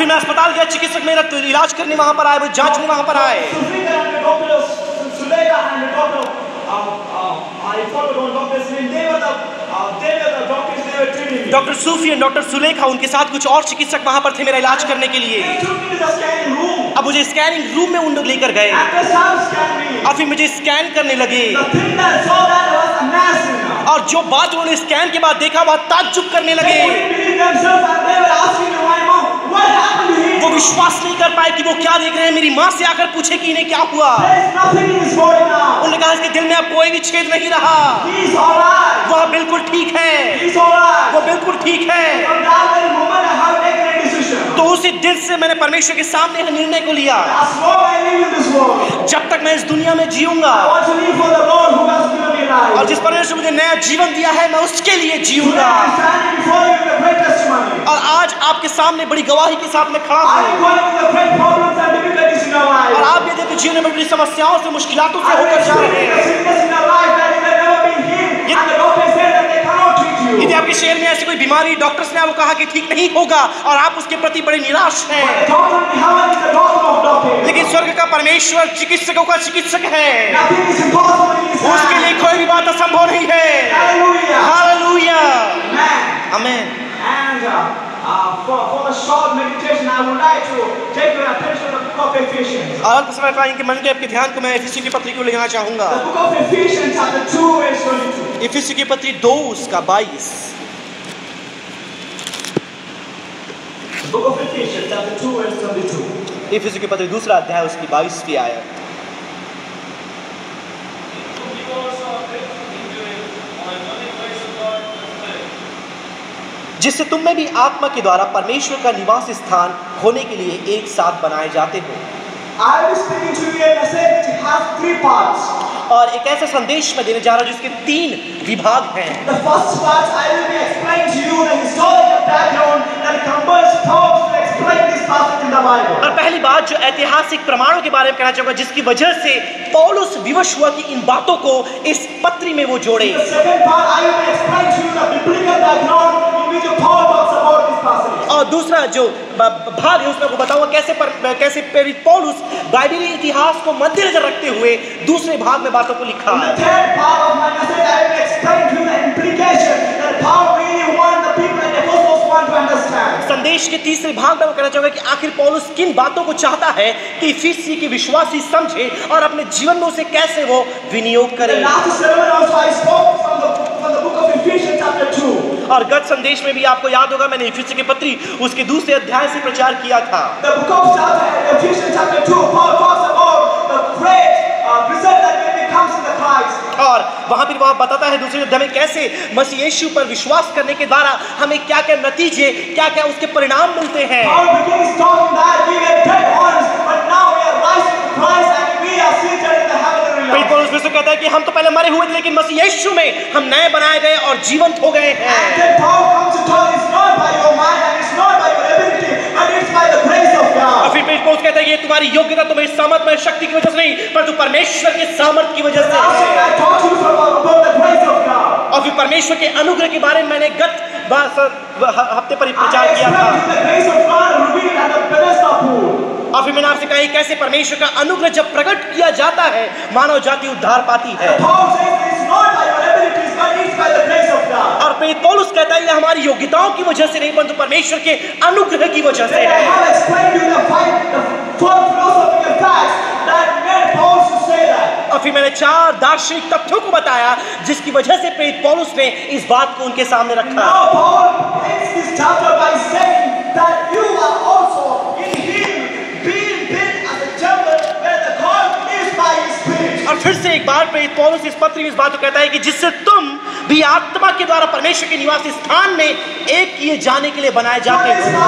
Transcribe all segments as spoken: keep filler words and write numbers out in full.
मैं अस्पताल गया, चिकित्सक मेरा इलाज करने वहां पर आए, जांचने वहां पर आए। डॉक्टर सूफी और डॉक्टर सुलेखा, उनके साथ कुछ और चिकित्सक वहां पर थे मेरा इलाज करने के लिए। अब मुझे स्कैनिंग रूम में उन लोग लेकर गए और फिर मुझे स्कैन करने लगे, और जो बात उन्होंने स्कैन के बाद देखा वह ताज्जुब करने लगे। वो विश्वास नहीं कर पाए कि वो क्या देख रहे हैं। मेरी माँ से आकर पूछे कि इन्हें क्या हुआ। उन्होंने कहा इसके दिल में अब कोई भी छेद नहीं रहा, वह बिल्कुल ठीक है, वो बिल्कुल ठीक है। तो उसी दिल से मैंने परमेश्वर के सामने निर्णय को लिया, जब तक मैं इस दुनिया में जीऊंगा और जिस परमेश्वर मुझे नया जीवन दिया है मैं उसके लिए जीऊंगा। और आज आपके सामने बड़ी गवाही के साथ मैं खड़ा हूँ, और आप ये देखिए जीवन में बड़ी समस्याओं से, मुश्किलातों से होकर जा रहे हैं। यदि आपके शहर में ऐसी कोई बीमारी डॉक्टर्स ने आपको कहा कि ठीक नहीं होगा और आप उसके प्रति बड़े निराश हैं, लेकिन स्वर्ग का परमेश्वर चिकित्सकों का चिकित्सक है, उसके लिए कोई भी बात असंभव नहीं है। हालेलुया, आमीन। और अल्प समय पाएंगे मन के आपके ध्यान को मैं इफिसियों की पत्री को ले जाना चाहूंगा। इफिसियों की पत्री दो उसका बाईस। इफिसियों की पत्री दूसरा अध्याय उसकी बाईसवीं आयत। जिससे तुम में भी आत्मा के द्वारा परमेश्वर का निवास स्थान होने के लिए एक साथ बनाए जाते हो। और एक ऐसा संदेश मैं देने जा रहा हूं जिसके तीन विभाग हैं। और पहली बात जो ऐतिहासिक प्रमाणों के बारे में कहना चाहूंगा, जिसकी वजह से पौलुस विवश हुआ कि इन बातों को इस पत्री में वो जोड़े। और दूसरा जो भाग है उसमें को बताऊंगा कैसे पर, कैसे प्रेरित पौलुस बाइबली इतिहास को मद्देनजर रखते हुए दूसरे भाग में बातों को लिखा है। संदेश के तीसरे भाग में मैं कहना चाहूंगा कि आखिर पौलुस किन बातों को चाहता है कि इफिसी के विश्वासी समझे और अपने जीवन में उसे कैसे वो विनियोग करे। और गत संदेश में भी आपको याद होगा मैंने इफिसी की पत्री उसके दूसरे अध्याय से प्रचार किया था। और वहां पर वहां बताता है दूसरे अध्याय में कैसे मसीह यीशु पर विश्वास करने के द्वारा हमें क्या क्या नतीजे, क्या क्या उसके परिणाम मिलते हैं। पौलुस फिर से कहता है कि हम तो पहले मरे हुए थे लेकिन मसीह यीशु में हम नए बनाए गए और जीवंत हो गए हैं। और फिर पौलुस कहता है ये तुम्हारी योग्यता तुम्हारी सामर्थ में शक्ति की वजह से नहीं परंतु परमेश्वर के सामर्थ की वजह से। और फिर परमेश्वर के अनुग्रह के बारे में मैंने गत हफ्ते पर प्रचार किया था। और फिर मैंने आपसे कहा कैसे परमेश्वर का अनुग्रह जब प्रकट किया जाता है मानव जाति उद्धार पाती है। और पौलुस कहता है ये हमारी योग्यताओं की वजह से नहीं परंतु परमेश्वर के अनुग्रह की वजह से है। और फिर मैंने चार दार्शनिक तथ्यों को बताया जिसकी वजह से प्रेरित पौलुस ने इस बात को उनके सामने रखा। और फिर से एक बार प्रेरित पौलुस इस पत्र में इस बात को कहता है कि जिससे तुम भी आत्मा के द्वारा परमेश्वर के निवास स्थान में एक किए जाने के लिए बनाए जाते हो।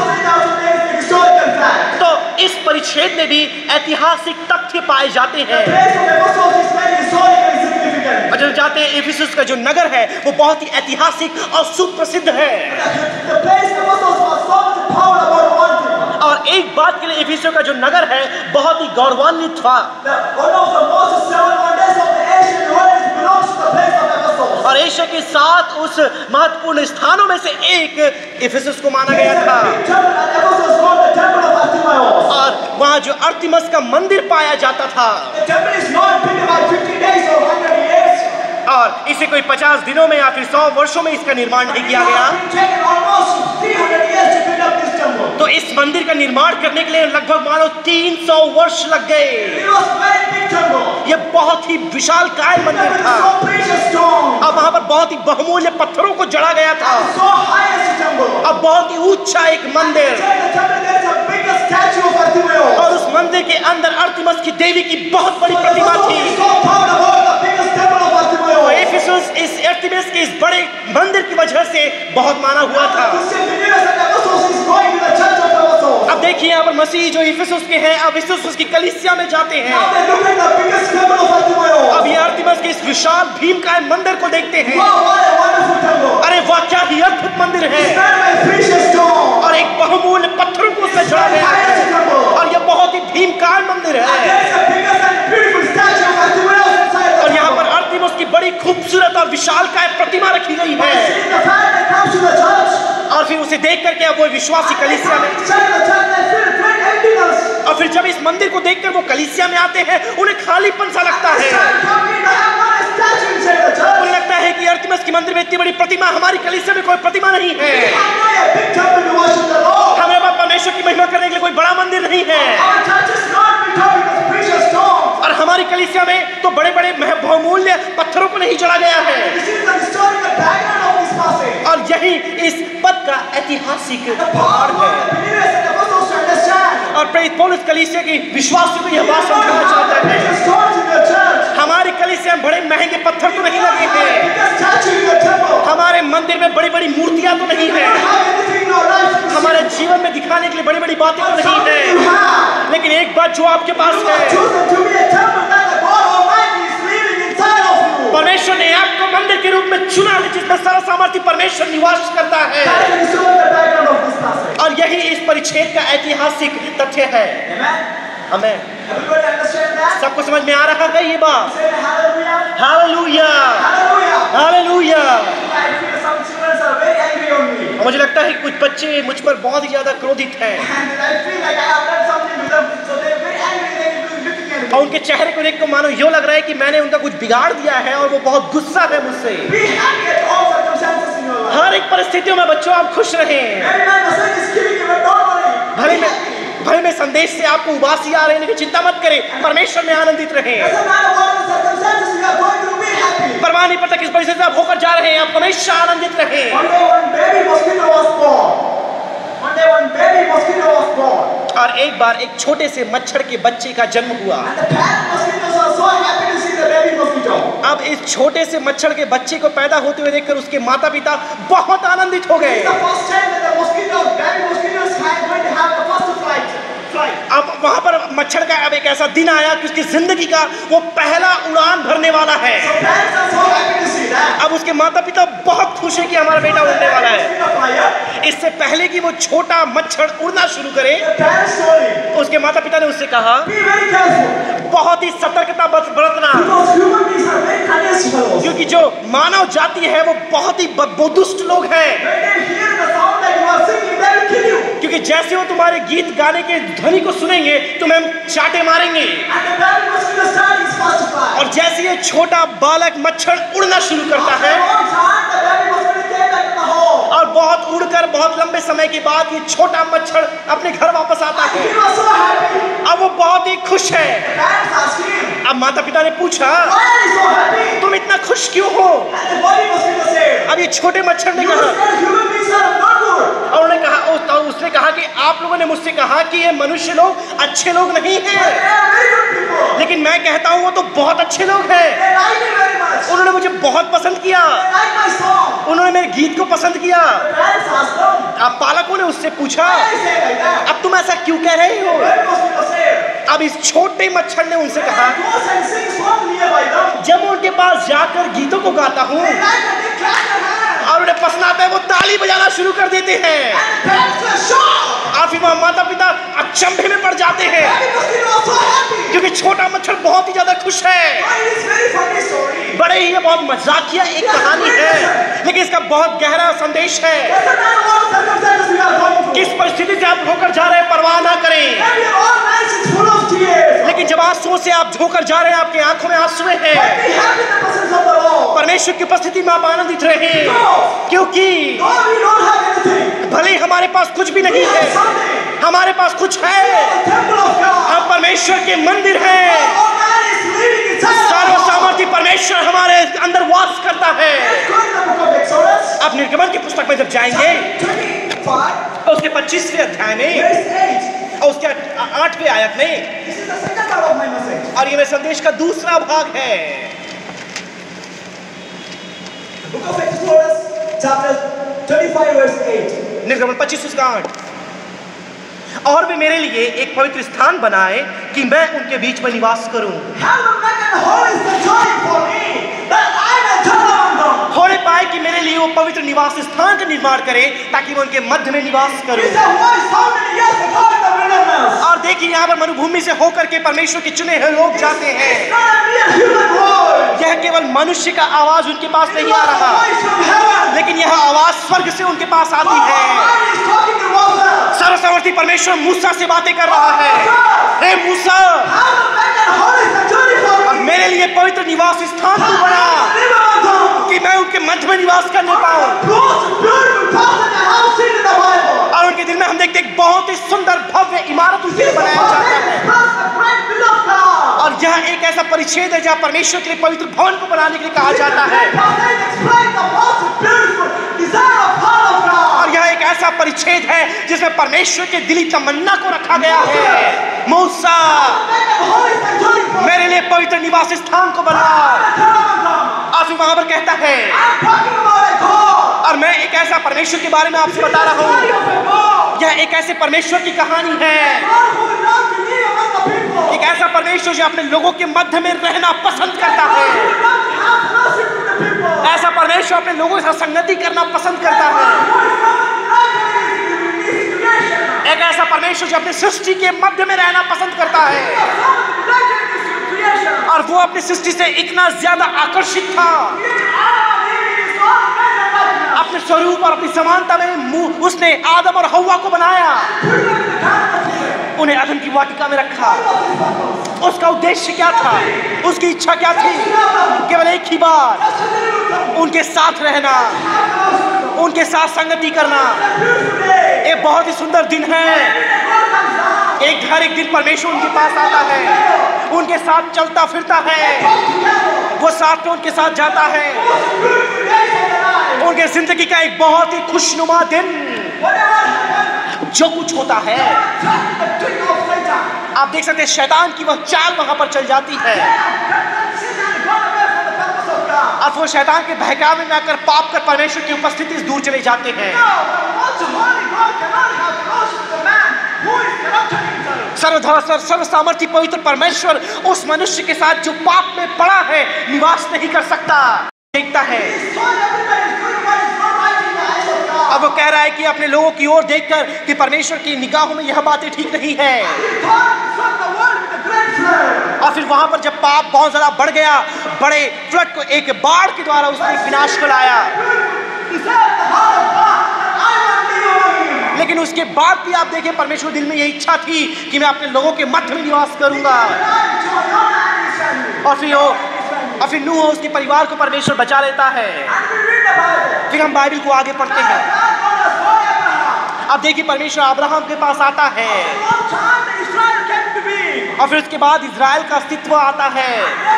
तो इस परिच्छेद में भी ऐतिहासिक तथ्य पाए जाते हैं। और जब जाते हैं इफिसुस का जो नगर है वो बहुत ही ऐतिहासिक और सुप्रसिद्ध है। और एक बात के लिए इफिसुस का जो नगर है बहुत ही गौरवान्वित था। और एशिया के सात उस महत्वपूर्ण स्थानों में से एक इफिसुस को माना गया था। जो अर्तिमस का मंदिर पाया जाता था, The temple is not built about fifty days or one hundred years. और इसे कोई पचास दिनों में या फिर सौ वर्षों में इसका निर्माण नहीं किया It गया, has been taken almost three hundred years to build up this temple. तो इस मंदिर का निर्माण करने के लिए लगभग मानो तीन सौ वर्ष लग गए। It was a very big temple. यह बहुत ही विशालकाय The मंदिर temple था। is so precious stone. अब वहां पर बहुत ही बहुमूल्य पत्थरों को जड़ा गया था। So high as a temple. अब बहुत ही ऊंचा एक मंदिर, Inside the temple there is a biggest statue of Artemis. और उस मंदिर के अंदर अर्तिमस की देवी की बहुत बड़ी So the प्रतिमा Pharaoh थी। is so proud about the biggest temple of Artemis. तो एफिसुस इस अर्तिमिस के इस बड़े मंदिर की वजह से बहुत माना हुआ था। Christian believers at Ephesus is going to the church of Ephesus. अब देखिए यहाँ पर मसीह जो इफिसुस के हैं, अब इफिसुस की कलीसिया में जाते हैं। Now they look at the biggest temple of Artemis. अब ये अर्तिमस के इस विशाल भीमकाय मंदिर को देखते हैं। Wow, what a wonderful temple. अरे वाह, क्या ही अद्भुत मंदिर है, It's made by precious stone. और एक बहुमूल्य पत्थरों को उसमें जड़ा गया है, और यह बहुत ही भीमकाय मंदिर है। There is a biggest and beautiful statue of Artemis inside the और यहाँ पर temple. अर्तिमस की बड़ी खूबसूरत और विशालकाय प्रतिमा रखी गई है। See the fact that comes to the church. और फिर उसे देख करके अब वो विश्वासी कलीसिया में, Inside the church they feel great emptiness. और फिर जब इस मंदिर को देखकर वो कलीसिया में आते हैं, उन्हें खालीपन सा लगता This है। time coming, they have not a statue inside the church. उन्हें लगता है कि अर्तिमस के मंदिर में इतनी बड़ी प्रतिमा, हमारी कलीसिया में कोई प्रतिमा नहीं है। We have not a big temple to worship the Lord. हमें पास परमेश्वर की महिमा करने के लिए कोई बड़ा मंदिर नहीं है, Our church is not built up with precious stones. और हमारी कलीसिया में तो बड़े बड़े मह- बहुमूल्य पत्थरों को नहीं जड़ा गया है। This is the historical background of this passage. और यही इस पद का ऐतिहासिक The पाठ power है। of the believers at Ephesus to understand. और प्रेरित पौलुस कलीसिया की विश्वासियों को यह बात You don't समझाना have चाहता the है, precious stones in your church. हमारी कलीसिया में बड़े महंगे पत्थर तो नहीं लगे हैं, Biggest statue in your temple. हमारे मंदिर में बड़ी बड़ी मूर्तियां तो नहीं You है, don't have anything in your life to see. हमारे जीवन में दिखाने के लिए बड़ी बड़ी बातें तो But नहीं something you है, have. लेकिन एक बात जो आपके पास You have है, chosen to be a temple that the God Almighty is living inside of you. परमेश्वर ने आपको मंदिर के रूप में चुना है, जिसमें सर्व सामर्थ्य परमेश्वर निवास करता है। That is the historical background of this passage. और यही इस परिच्छेद का ऐतिहासिक तथ्य है। Amen. हमें Everybody understand that? सबको समझ में आ रहा है ये बात? Say hallelujah. Hallelujah, Hallelujah. Hallelujah. I feel some children are very angry on me. और मुझे लगता है कि कुछ बच्चे मुझ पर बहुत ही ज्यादा क्रोधित हैं, And I feel like I have done something to them. So they're very angry. They're looking at और me. उनके चेहरे को देख कर मानो यूं लग रहा है कि मैंने उनका कुछ बिगाड़ दिया है, और वो बहुत गुस्सा है मुझसे। Be happy at all circumstances in your life. हर एक परिस्थितियों में बच्चों आप खुश रहें। Every man the Son is killing you, but don't worry. भले Be में happy. भले में संदेश से आपको उबासी आ रही है, लेकिन चिंता मत करें, परमेश्वर में आनंदित रहें। Doesn't matter what the circumstances you are going through. Be happy. परवाह नहीं पड़ता किस परिस्थिति से आप होकर जा रहे हैं, आप हमेशा आनंदित रहें। One day one baby mosquito was born. One day one baby mosquito was born. और एक बार एक छोटे से मच्छर के बच्चे का जन्म हुआ। And the parent mosquitoes are so happy to see the baby mosquito. अब इस छोटे से मच्छर के बच्चे को पैदा होते हुए देखकर उसके माता पिता बहुत आनंदित हो गए। It's the first time that the mosquito, baby mosquitoes are going to have the first flight. Flight. अब वहां पर मच्छर का अब एक ऐसा दिन आया कि उसकी जिंदगी का वो पहला उड़ान भरने वाला है। So parents are so happy to see that. अब उसके माता पिता बहुत खुश है कि हमारा बेटा उड़ने वाला है। Mosquito flyer. इससे पहले कि वो छोटा मच्छर उड़ना शुरू करे, The parents told him, उसके माता पिता ने उससे कहा, be very careful. बहुत ही सतर्कता बरत- बरतना, Because human beings are very cunning fellows. क्योंकि जो मानव जाति है वो बहुत ही बदबुदुष्ट लोग हैं। When they hear the sound that you are singing, they will kill you. क्योंकि जैसे वो तुम्हारे गीत गाने के ध्वनि को सुनेंगे तुम्हें हम चाटे मारेंगे, And the baby mosquito started his first flight. और जैसे ये छोटा बालक मच्छर उड़ना शुरू करता After है, a long time, the baby mosquito came back to the home. और बहुत उड़कर बहुत लंबे समय के बाद ये छोटा मच्छर अपने घर वापस आता And है। he was so happy. अब वो बहुत ही खुश है। The parents asked him, अब माता पिता ने पूछा, why are you so happy? तुम इतना खुश क्यों हो? And the baby mosquito said, अब ये छोटे मच्छर ने you कहा, said human beings are not good. और उन्होंने कहा उस- तो उसने कहा कि आप लोगों ने मुझसे कहा कि ये मनुष्य लोग अच्छे लोग नहीं But हैं, they are very good people. लेकिन मैं कहता हूँ वो तो बहुत अच्छे लोग हैं। They like me very much. उन्होंने मुझे बहुत पसंद किया, They like my song. उन्होंने मेरे गीत को पसंद किया। The parents asked them, अब पालकों ने उससे पूछा, why are you saying like that? अब तुम ऐसा क्यों कह रहे हो? The baby mosquito said, अब इस छोटे मच्छर ने उनसे when कहा, I go and sing song nearby them, जब मैं उनके पास जाकर गीतों को गाता हूँ they like and they clap their hands. और उन्हें पसंद आता है, वो ताली बजाना शुरू कर देते हैं, And the parents were shocked. और फिर वहाँ माता पिता अचंभे में पड़ जाते हैं, Baby mosquito was so happy. क्योंकि छोटा मच्छर बहुत ही ज्यादा खुश है। Why it is very funny story. बड़े ही ये बहुत मजाकिया एक कहानी है, लेकिन इसका बहुत गहरा संदेश है। Doesn't matter what circumstances we are going through. किस परिस्थिति से आप होकर जा रहे हैं, परवाह ना करें। Maybe all nice is आंसुओं से आप धोकर जा रहे हैं, आपकी आंखों में आंसू हैं, But be happy in the presence of the Lord. परमेश्वर की उपस्थिति में आप आनंदित रहे, क्योंकि Though we don't have anything, भले हमारे पास कुछ भी नहीं we है, have something. हमारे पास कुछ We है, are the temple of God. हम परमेश्वर के मंदिर हैं। All man is living inside of us. सर्वसामर्थी परमेश्वर हमारे अंदर वास करता है। Let's go in the book of Exodus, आप निर्गमन की पुस्तक में जब जाएंगे chapter twenty-five, तो उसके पच्चीसवें अध्याय में verse eight. और उसके आठवें आयत में, This is the second part of my message. और ये मेरे संदेश का दूसरा भाग है। The book of Exodus, chapter twenty-five, verse eight. निर्गमन पच्चीस उसका आठ, और वे मेरे लिए एक पवित्र स्थान बनाए कि मैं उनके बीच में निवास करूं। Have the make and holy sanctuary for me, that I may dwell among them. होने पाए कि मेरे लिए वो पवित्र निवास स्थान का निर्माण करे ताकि मैं उनके मध्य में निवास करूं। This is a voice how many years ago in the wilderness. और देखिए यहाँ पर मरुभूमि से होकर के परमेश्वर के चुने हुए लोग जाते हैं। It's not a mere human voice. यह केवल मनुष्य का आवाज उनके पास It नहीं was आ a रहा, voice from heaven. लेकिन यह आवाज स्वर्ग से उनके पास आती God है। Almighty is talking to Moses. सर्वसामर्थी परमेश्वर मूसा से बातें कर रहा है। हे मूसा, Have the make and holy sanctuary for अब me, मेरे लिए पवित्र निवास स्थान तू that बना I may live among them. कि मैं उनके मध्य में निवास करने पाऊं। Most beautiful person I have seen in the Bible. और उनके दिल में हम देखते हैं एक बहुत ही सुंदर भव्य इमारत उनके लिए This बनाया जाता person है। expressed the great will of God. और यह एक ऐसा परिच्छेद है जहाँ परमेश्वर के लिए पवित्र भवन को बनाने के लिए कहा जाता है। This person explained the most beautiful desire of heart of God. और यह एक ऐसा परिच्छेद है जिसमें परमेश्वर के दिली तमन्ना को रखा गया है। मूसा, Make a holy sanctuary for me. मेरे लिए पवित्र निवास स्थान को बना। और फिर वहां पर कहता है, I'm talking about a God. और मैं एक ऐसा परमेश्वर के बारे में आपसे बता रहा Story हूँ। of a God. यह एक ऐसे परमेश्वर की कहानी है, God who will not live among the people. एक ऐसा परमेश्वर जो अपने लोगों के मध्य में रहना पसंद करता God है। who will not have fellowship with the people. ऐसा परमेश्वर अपने लोगों के साथ संगति करना पसंद करता है। Who is not in his creation. एक ऐसा परमेश्वर जो अपनी सृष्टि के मध्य में रहना पसंद करता है। Creation. और वो अपनी सृष्टि से इतना ज्यादा आकर्षित था, अपने स्वरूप और अपनी समानता में मुंह उसने आदम और हव्वा को बनाया, उन्हें अदन की वाटिका में रखा। उसका उद्देश्य क्या था? उसकी इच्छा क्या थी? केवल एक ही बार उनके साथ रहना, उनके साथ संगति करना। एक बहुत ही सुंदर दिन है। एक हर एक दिन परमेश्वर उनके पास आता है, उनके साथ चलता फिरता है, वो साथ में उनके साथ जाता है। उनके जिंदगी का एक बहुत ही खुशनुमा दिन। जो कुछ होता है आप देख सकते हैं, शैतान की वह चाल वहां पर चल जाती है और वो शैतान के बहकावे में आकर पाप कर परमेश्वर की उपस्थिति से दूर चले जाते हैं। सर्वधर्म सर्व सामर्थ्य पवित्र परमेश्वर उस मनुष्य के साथ जो पाप में पड़ा है निवास नहीं कर सकता। देखता है, अब वो कह रहा है कि अपने लोगों की ओर देखकर कि परमेश्वर की निगाहों में यह बातें ठीक नहीं है। और फिर वहां पर जब पाप बहुत ज्यादा बढ़ गया, बड़े फ्लड को एक बाढ़ के द्वारा उसने विनाश को लाया, लेकिन उसके बाद भी आप देखें परमेश्वर दिल में यह इच्छा थी कि मैं अपने लोगों के मध्य में निवास करूंगा। और फिर वो और फिर नूह उसके परिवार को परमेश्वर बचा लेता है। फिर हम बाइबल को आगे पढ़ते हैं। अब देखिए परमेश्वर अब्राहम के पास आता है और फिर उसके बाद इजराइल का अस्तित्व आता है।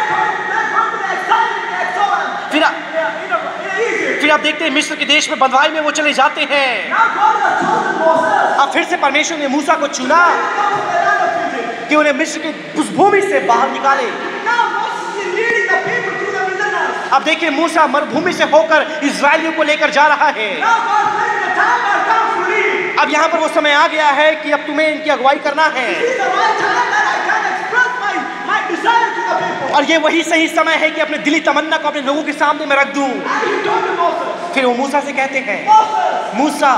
फिर फिर आप देखते हैं मिस्र के देश में बंधुआई में वो चले जाते हैं। अब फिर से परमेश्वर ने मूसा को चुना कि उन्हें मिस्र की उस भूमि से बाहर निकाले। अब देखिए मूसा मरुभूमि से होकर इजराइलियों को लेकर जा रहा है। अब यहाँ पर वो समय आ गया है कि अब तुम्हें इनकी अगुवाई करना है और ये वही सही समय है कि अपने दिली तमन्ना को अपने लोगों के सामने मैं रख दूं। फिर वो मूसा से कहते हैं, मूसा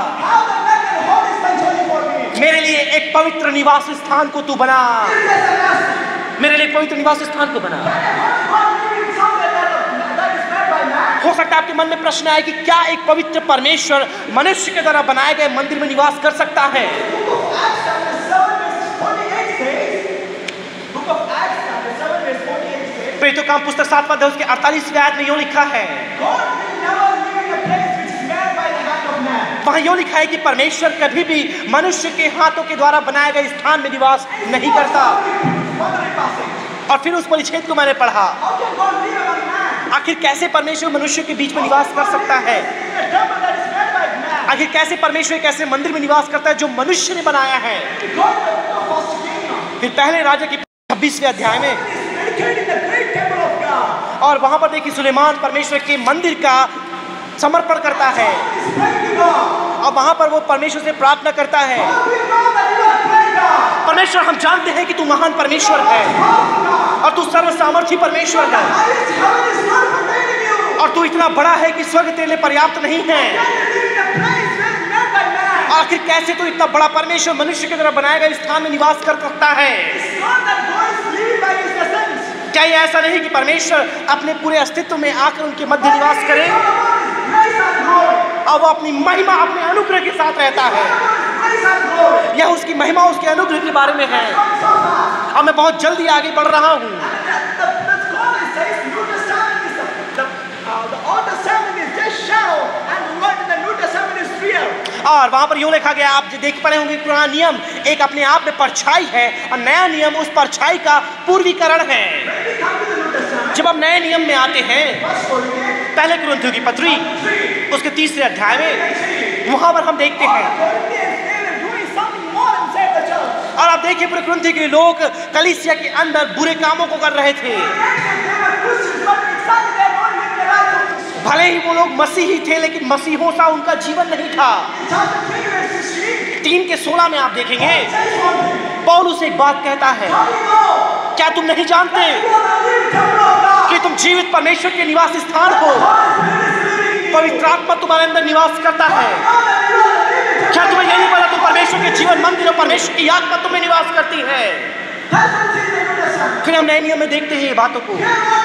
मेरे लिए एक पवित्र निवास स्थान को तू बना, मेरे लिए पवित्र निवास स्थान को बना। हो सकता है आपके मन में प्रश्न आए कि क्या एक पवित्र परमेश्वर मनुष्य के द्वारा बनाए गए मंदिर में निवास कर सकता है? तो काम पुस्तक सातवां अध्याय उसके अड़तालीसवें आयत में यूं लिखा है, God will never live in a place which is made by the hand of man. वहां यूं लिखा है कि परमेश्वर कभी भी मनुष्य के हाथों के द्वारा बनाए गए स्थान में निवास नहीं करता। Further in passage. और फिर उस परिच्छेद को मैंने पढ़ा, How can God live among man? आखिर कैसे परमेश्वर मनुष्य के बीच में निवास कर सकता है? In a temple that is made by man. आखिर कैसे परमेश्वर एक ऐसे मंदिर में निवास करता है जो मनुष्य ने बनाया है? God the first king फिर पहले राजा के छब्बीसवें अध्याय में, is dedicated in the great temple of God. और वहां पर देखिए सुलेमान परमेश्वर के मंदिर का समर्पण करता है He is praying to God. और वहां पर वो परमेश्वर से प्रार्थना करता है, God, we know that you are great God. परमेश्वर हम जानते हैं कि तू महान परमेश्वर है और तू सर्व सामर्थी परमेश्वर है Highest heaven is not contained in you. और तू इतना बड़ा है कि स्वर्ग तेरे लिए पर्याप्त नहीं है। Can you live in a place that is made by man? आखिर कैसे तू इतना बड़ा परमेश्वर मनुष्य के द्वारा बनाए गए स्थान में निवास कर सकता है? It's not that God is living by his essence. क्या ये ऐसा नहीं कि परमेश्वर अपने पूरे अस्तित्व में आकर उनके मध्य निवास करे It's all about his grace and glory. और वो अपनी महिमा अपने अनुग्रह के साथ रहता है? His grace and glory. यह उसकी महिमा उसके अनुग्रह के बारे में है। Come so fast. और मैं बहुत जल्दी आगे बढ़ रहा हूँ। The, the scholar says New Testament is the, the, uh, the Old Testament is just shadow and the word in the New Testament is real. और वहां पर यूं लिखा गया, आप जो देख पड़े होंगे, पुराना नियम एक अपने आप में परछाई है और नया नियम उस परछाई का पूर्वीकरण है। When we come to the New Testament, जब हम नए नियम में आते हैं, first Corinthians पहले कुरिन्थियों की पत्री three, उसके तीसरे अध्याय में वहां पर हम देखते हैं, Corinthians, they were doing something more than save the church. और आप देखिए पूरे कुरिन्थी के लोग कलीसिया के अंदर बुरे कामों को कर रहे थे। They were Christians, but exactly they are not living the life of Christians. भले ही वो लोग मसीही थे लेकिन मसीहों सा उनका जीवन नहीं था। In chapter three, verse sixteen, तीन के सोलह में आप देखेंगे says one thing. पौलुस एक बात कहता है, How do you know क्या तुम नहीं जानते you are the living temple of God? कि तुम जीवित परमेश्वर के निवास स्थान हो? पवित्र आत्मा तुम्हारे अंदर निवास करता है। क्या तुम्हें यही पता तुम परमेश्वर के जीवन मंदिर और परमेश्वर की आत्मा तुम्हें निवास करती है? फिर हम नए नियम में देखते हैं ये बातों को,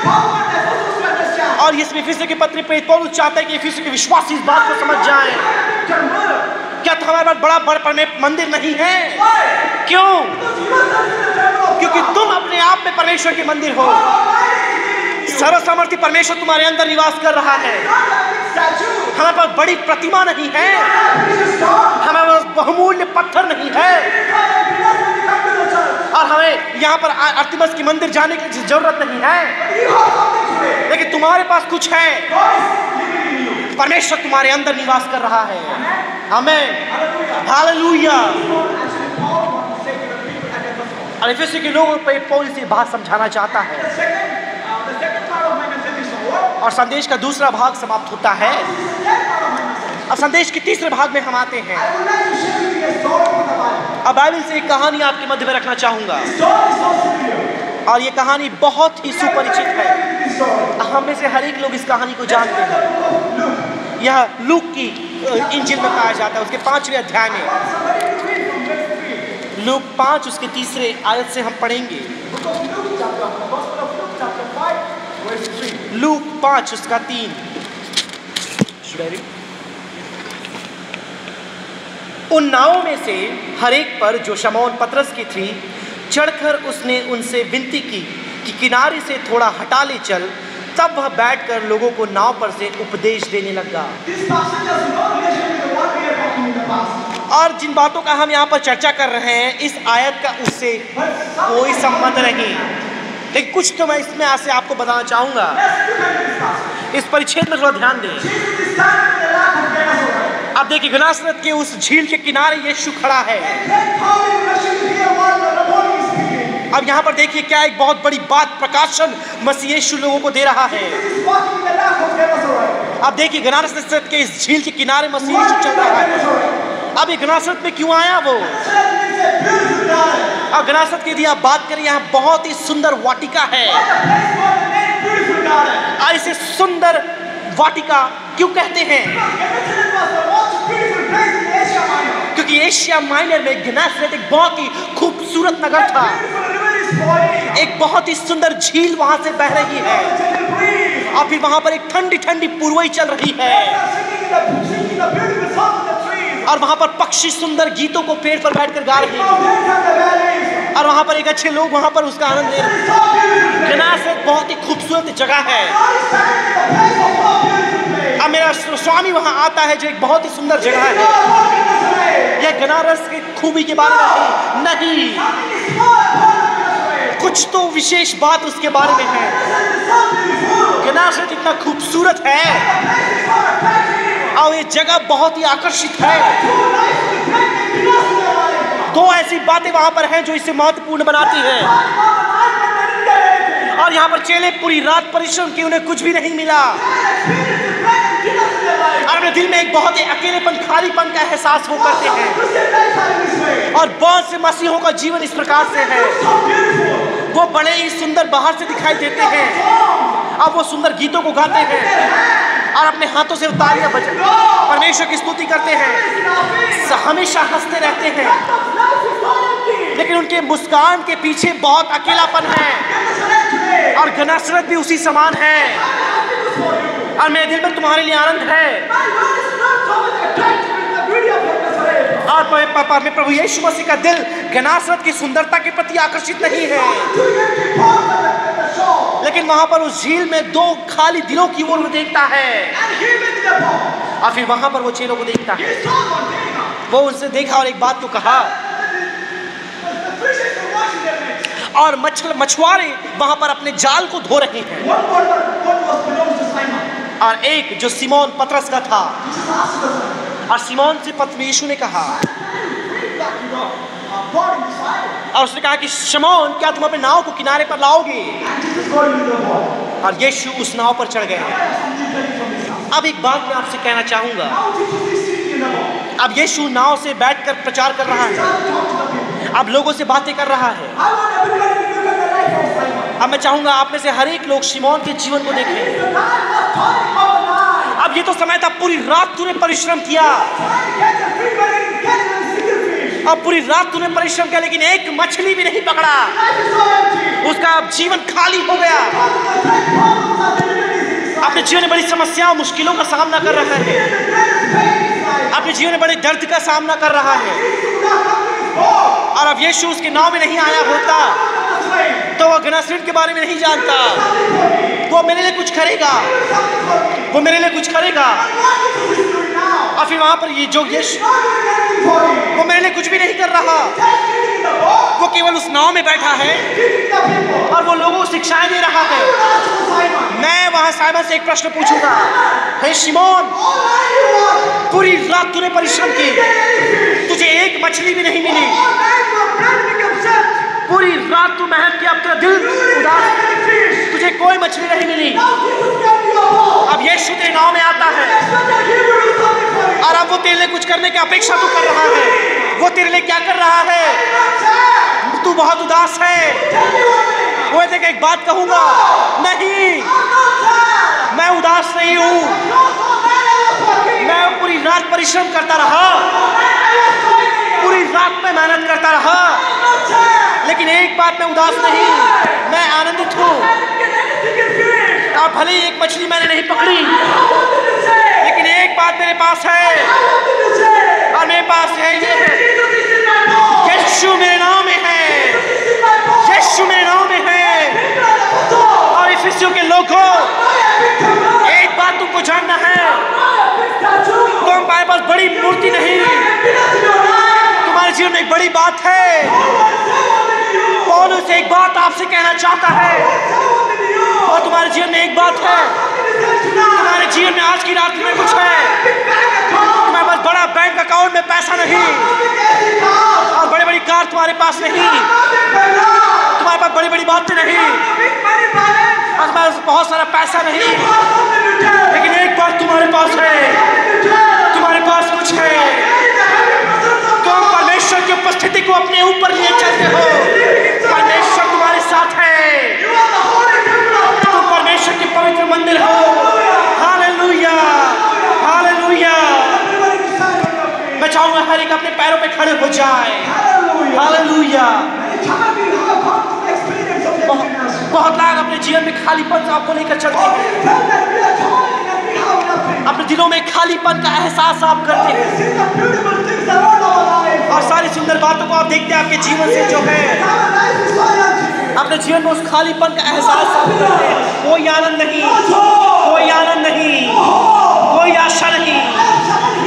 और इस इफिसियों के पत्र पे पौलुस चाहता है कि इफिसियों के विश्वासी इस बात को समझ जाएं। क्या हमारे पास बड़ा बड़ा परमेश्वर मंदिर नहीं है? क्यों? क्योंकि तुम अपने आप में परमेश्वर के मंदिर हो। सर्वसामर्थी परमेश्वर तुम्हारे अंदर निवास कर रहा है। हमारे पास बड़ी प्रतिमा नहीं है, हमारे पास बहुमूल्य पत्थर नहीं है, और हमें यहाँ पर अर्तिमस की मंदिर जाने की जरूरत नहीं है, लेकिन तुम्हारे पास कुछ है। परमेश्वर तुम्हारे अंदर निवास कर रहा है। आमीन, हालेलुया। और इफिसी के लोगों पे पौलुस ये बात समझाना चाहता है, और संदेश का दूसरा भाग समाप्त होता है। अब संदेश के तीसरे भाग में हम आते हैं। अब बाइबल से एक कहानी आपके मध्य में रखना चाहूंगा, और ये कहानी बहुत ही सुपरिचित है। हम में से हर एक लोग इस कहानी को जानते हैं। यह लूक की इंजिल में पाया जाता है, उसके पांचवें अध्याय में। लूक पांच उसके तीसरे आयत से हम पढ़ेंगे। लूक पांच उसका तीन। उन नावों में से हर एक पर जो शमौन पतरस की थी चढ़कर उसने उनसे विनती की कि किनारे से थोड़ा हटा ले चल। तब वह बैठकर लोगों को नाव पर से उपदेश देने लगा। और जिन बातों का हम यहाँ पर चर्चा कर रहे हैं, इस आयत का उससे कोई संबंध नहीं, लेकिन कुछ तो मैं इसमें से आपको बताना चाहूंगा। इस परिच्छेद में थोड़ा ध्यान दें। अब देखिए, गनासरत के उस झील के किनारे यीशु खड़ा है। अब यहाँ पर देखिए क्या एक बहुत बड़ी बात प्रकाशन मसीह यीशु लोगों को दे रहा है। अब देखिए, गनासरत के इस झील के किनारे मसीह यीशु चल रहा है। अब ये गनासरत में क्यों आया वो? अब गनासरत की यदि आप बात करें, यहाँ बहुत ही सुंदर वाटिका है। और इसे सुंदर वाटिका क्यों कहते हैं? क्योंकि एशिया माइनर में गनासरत एक बहुत ही खूबसूरत नगर था। एक बहुत ही सुंदर झील वहां से बह रही है, और फिर वहां पर एक ठंडी ठंडी पूर्वई चल रही है, और वहां पर पक्षी सुंदर गीतों को पेड़ पर बैठकर गा रहे हैं। और वहाँ पर एक अच्छे लोग वहाँ पर उसका आनंद ले रहे हैं। गनासरत बहुत ही खूबसूरत जगह है। अब मेरा स्वामी वहाँ आता है जो एक बहुत ही सुंदर जगह है। यह गनारस की खूबी के बारे में नहीं, कुछ तो विशेष बात उसके बारे में है। गनासरत इतना खूबसूरत है और ये जगह बहुत ही आकर्षित है। दो ऐसी बातें वहां पर हैं जो इसे महत्वपूर्ण बनाती है। और यहाँ पर चेले पूरी रात परिश्रम की, उन्हें कुछ भी नहीं मिला और अपने दिल में एक बहुत ही अकेलेपन, खालीपन का एहसास वो करते हैं। और बहुत से मसीहों का जीवन इस प्रकार से है। वो बड़े ही सुंदर बाहर से दिखाई देते हैं, अब वो सुंदर गीतों को गाते हैं और अपने हाथों से तालियां बजा परमेश्वर की स्तुति करते हैं, हमेशा हंसते रहते हैं, लेकिन उनके मुस्कान के पीछे बहुत अकेलापन है। और गनासरत भी उसी समान है। और मेरे दिल में तुम्हारे लिए आनंद है। और प्रभु यीशु मसीह का दिल गनासरत की सुंदरता के प्रति आकर्षित नहीं है, लेकिन वहां पर उस झील में दो खाली दिलों की ओर वो देखता है। और फिर वहां पर वो चेलों को देखता है। वो उनसे देखा और एक बात को कहा। और मछल मछुआरे वहां पर अपने जाल को धो रहे हैं। और एक जो सिमोन पतरस का था, और सिमोन से पत्र यीशु ने कहा, और उसने कहा कि शमौन, क्या तुम अपने नाव को किनारे पर लाओगे? और यीशु उस नाव पर चढ़ गए। अब एक बात मैं आपसे कहना चाहूंगा। अब यीशु नाव से बैठकर प्रचार कर रहा है, अब लोगों से बातें कर रहा है। अब मैं चाहूंगा आप में से हर एक लोग शिमोन के जीवन को देखें। अब ये तो समय था, पूरी रात तूने परिश्रम किया, अब पूरी रात तूने परिश्रम किया, लेकिन एक मछली भी नहीं पकड़ा। उसका अब जीवन खाली हो गया। अपने जीवन में बड़ी समस्याओं, मुश्किलों का सामना कर रहा है। अपने जीवन में बड़े दर्द का सामना कर रहा है। और अब यीशु उसके नाव में नहीं आया होता तो वह गनासरत के बारे में नहीं जानता। वो मेरे लिए कुछ करेगा, वो मेरे लिए कुछ करेगा। और फिर वहां पर ये जो यीशु, वो मेरे लिए कुछ भी नहीं कर रहा। वो केवल उस नाव में बैठा है और वो लोगों को शिक्षाएं दे रहा है। मैं वहां साइमन से एक प्रश्न पूछूंगा, हे शिमोन, पूरी रात तूने परिश्रम की, तुझे एक मछली भी नहीं मिली। पूरी रात तू मेहनत किया, अब तेरा दिल उदास, तुझे कोई मछली नहीं मिली। अब यीशु तेरे नाव में आता है और अब वो तेरे लिए कुछ करने की अपेक्षा तू कर रहा है। वो तेरे लिए क्या कर रहा है? तू बहुत उदास है। वो देख, एक बात कहूंगा, नहीं, मैं उदास नहीं हूं। मैं पूरी रात परिश्रम करता रहा, पूरी रात में मेहनत करता रहा, लेकिन एक बात में उदास नहीं, मैं आनंदित हूँ। अब भले ही एक मछली मैंने नहीं पकड़ी, लेकिन एक बात मेरे पास है, और मेरे पास है ये है, यीशु मेरे नाम में है, यीशु मेरे नाम में है। और इफिसियों के लोगों, एक बात तुमको जानना है, तुम्हारे पास बड़ी मूर्ति नहीं, तुम्हारे जीवन में एक बड़ी बात है। पौलुस एक बात आपसे कहना चाहता है, और तुम्हारे जीवन में एक बात है, तुम्हारे जीवन में आज की रात में कुछ है, तुम्हारे पास बड़ा बैंक अकाउंट में पैसा नहीं, और बड़ी बड़ी कार तुम्हारे पास नहीं, तुम्हारे पास बड़ी बड़ी बातें नहीं, और तुम्हारे पास बहुत सारा पैसा नहीं, लेकिन एक बात तुम्हारे पास है, तुम्हारे पास कुछ है। तुम परमेश्वर की उपस्थिति को अपने ऊपर लिए चलते हो। परमेश्वर तुम्हारे साथ है, तुम परमेश्वर के पवित्र मंदिर हो। Hallelujah, hallelujah. मैं चाहूंगा हर एक अपने पैरों पे खड़े हो जाए। हालेलुया। बहुत लोग अपने जीवन में खालीपन आपको लेकर चलते हैं, अपने दिलों में खालीपन का एहसास आप करते हैं, और सारी सुंदर बातों को आप देखते हैं आपके जीवन से जो है अपने जीवन में उस खालीपन का एहसास आप करते हैं। कोई आनंद नहीं, कोई आनंद नहीं, कोई आशा नहीं।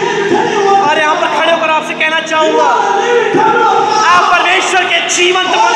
और यहाँ पर खड़े होकर आपसे कहना चाहूंगा, आप परमेश्वर के जीवंत